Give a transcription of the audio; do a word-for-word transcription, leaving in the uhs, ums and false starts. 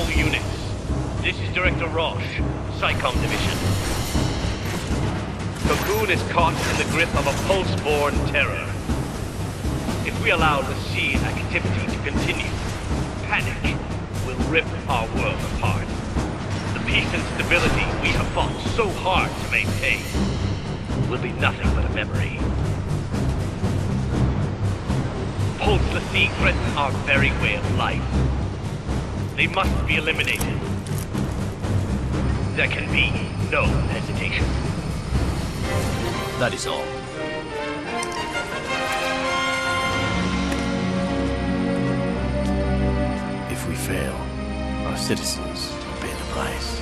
All units. This is Director Roche, SciComm Division. Cocoon is caught in the grip of a pulse-borne terror. If we allow the Seed activity to continue, panic will rip our world apart. The peace and stability we have fought so hard to maintain will be nothing but a memory. Pulse the Seed threaten our very way of life. They must be eliminated. There can be no hesitation. That is all. If we fail, our citizens will pay the price.